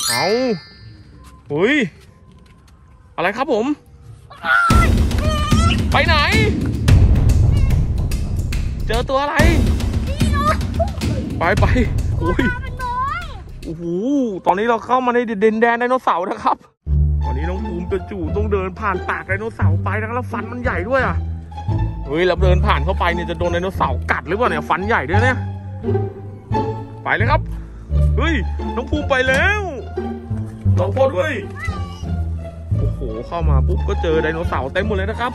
เอาเฮ้ยอะไรครับผมไปไหนเจอตัวอะไรไปโอ้ยโอ้โหตอนนี้เราเข้ามาในดินแดนไดโนเสาร์นะครับตอนนี้น้องภูมิจะจู่ต้องเดินผ่านปากไดโนเสาร์ไปนะแล้วฟันมันใหญ่ด้วยอ่ะเฮ้ยเราเดินผ่านเข้าไปเนี่ยจะโดนไดโนเสาร์กัดหรือเปล่าเนี่ยฟันใหญ่ด้วยเนี่ยไปเลยครับเฮ้ยน้องภูมิไปแล้วลองโคตรด้วยโอ้โหเข้ามาปุ๊บก็เจอไดโนเสาร์เต็มหมดเลยนะครับ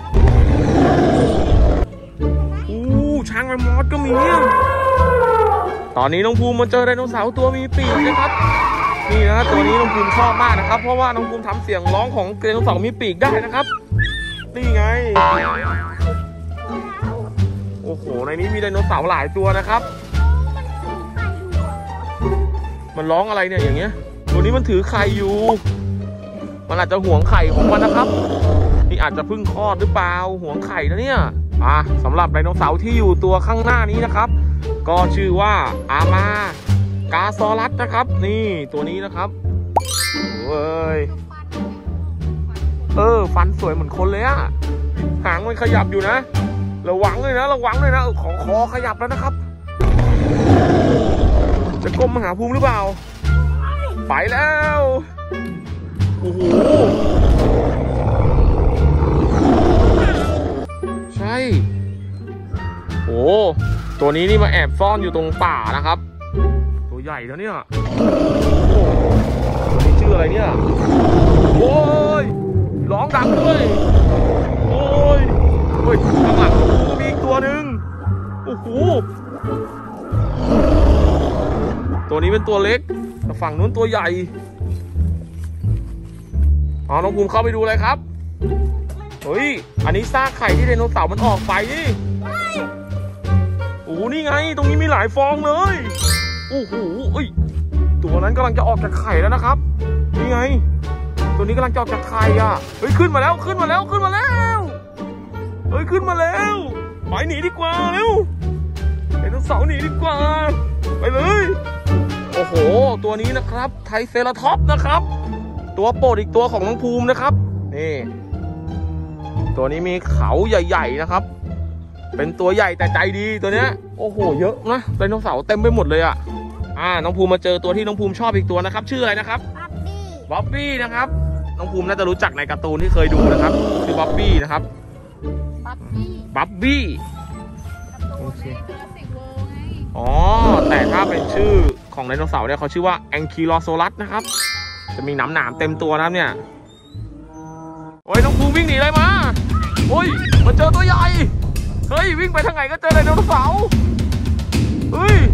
ช้างแมมมอสก็มีตอนนี้น้องภูมิมาเจอไดโนเสาร์ตัวมีปีกนะครับนี่นะตัวนี้น้องภูมิชอบมากนะครับเพราะว่าน้องภูมิทำเสียงร้องของไดโนเสาร์มีปีกได้นะครับนี่ไงโอ้โหในนี้มีไดโนเสาร์หลายตัวนะครับมันร้องอะไรเนี่ยอย่างเงี้ยตัวนี้มันถือไข่อยู่มันอาจจะห่วงไข่ของมันนะครับนี่อาจจะเพิ่งคลอดหรือเปล่าห่วงไข่นะเนี่ยสำหรับไดโนเสาร์ที่อยู่ตัวข้างหน้านี้นะครับก็ชื่อว่าอามากาซอรัสนะครับนี่ตัวนี้นะครับเว้ยฟันสวยเหมือนคนเลยอะหางมันขยับอยู่นะระวังเลยนะของคอขยับแล้วนะครับจะก้มมาหาภูมิหรือเปล่าไปแล้วโอ้โหใช่โอ้ตัวนี้นี่มาแอบซ่อนอยู่ตรงป่านะครับตัวใหญ่แล้วเนี่ยตัวนี้ชื่ออะไรเนี่ยโอ้ยร้องดังด้วยโอ้ยข้างหลังก็มีอีกตัวหนึ่งโอ้โหตัวนี้เป็นตัวเล็กแต่ฝั่งนู้นตัวใหญ่น้องภูมิเข้าไปดูเลยครับเฮ้ยอันนี้ซากไข่ที่ไดโนเสาร์มันออกไปนี่โอ้นี่ไงตรงนี้มีหลายฟองเลยโอ้โหตัวนั้นกำลังจะออกจากไข่แล้วนะครับนี่ไงตัวนี้กำลังจะออกจากไข่อ่ะเฮ้ยขึ้นมาแล้วเฮ้ยขึ้นมาแล้วไปหนีดีกว่าเร็วไดโนเสาร์หนีดีกว่าไปเลยโอ้โหตัวนี้นะครับไทรเซราทอปส์นะครับตัวโปรดอีกตัวของน้องภูมินะครับนี่ตัวนี้มีเขาใหญ่ๆนะครับเป็นตัวใหญ่แต่ใจดีตัวเนี้ยโอ้โหเยอะนะไดโนเสาร์เต็มไปหมดเลยอ่ะน้องภูมิมาเจอตัวที่น้องภูมิชอบอีกตัวนะครับชื่ออะไรนะครับบ๊อบบี้นะครับน้องภูมิน่าจะรู้จักในการ์ตูนที่เคยดูนะครับชื่อบ๊อบบี้นะครับบ๊อบบี้แต่ถ้าเป็นชื่อของไดโนเสาร์เนี่ยเขาชื่อว่าแองคิโลโซลัสนะครับจะมีหนามเต็มตัวนะครับเนี่ยโอ้ยน้องภูมิวิ่งหนีเลยมาโอ้ยมาเจอตัวใหญ่เฮ้ยวิ่งไปทางไหนก็เจอไดโนเสาร์เฮ้ย